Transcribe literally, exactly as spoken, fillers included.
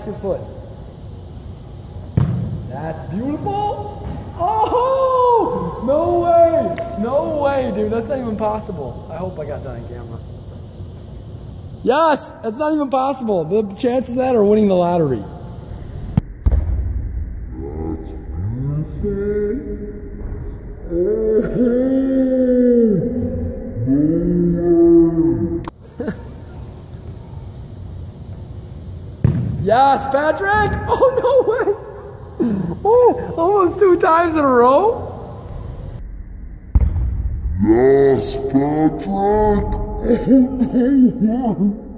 your foot. That's beautiful. Oh, no way. No way, dude. That's not even possible. I hope I got that on camera. Yes, that's not even possible. The chances of that are winning the lottery. That's beautiful. Yes, Patrick! Oh, no way! Oh, almost two times in a row? Yes, Patrick! Oh, no way!